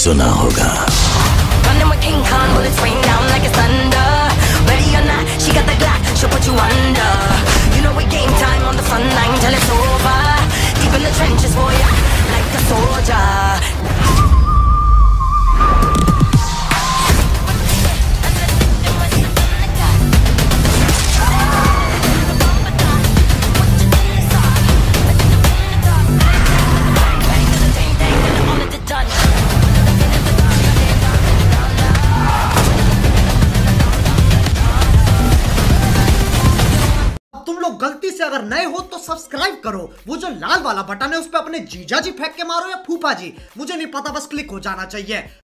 सुना होगा। Running with King Kong, bullets rain down like it's thunder. Ready or not, she got the Glock, she'll put you under. You know we game time on the front line till it's over. Deep in the trenches for ya, like a soldier. तुम लोग गलती से अगर नए हो तो subscribe करो, वो जो लाल वाला बटन है उस पे अपने जीजा जी फेंक के मारो या फूफा जी, मुझे नहीं पता, बस क्लिक हो जाना चाहिए।